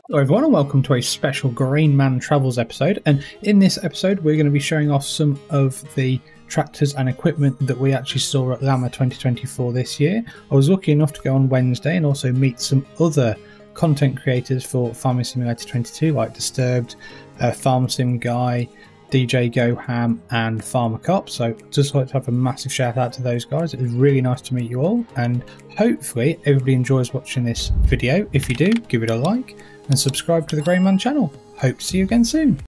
Hello everyone and welcome to a special Grainman Travels episode, and in this episode we're going to be showing off some of the tractors and equipment that we actually saw at Lamma 2024 this year. I was lucky enough to go on Wednesday and also meet some other content creators for Farming Simulator 22 like Disturbed, Farm Sim Guy, DJ Goham and Farmer Cop, so just like to have a massive shout out to those guys. It was really nice to meet you all, and hopefully everybody enjoys watching this video. If you do, give it a like and subscribe to the Grainman channel. Hope to see you again soon.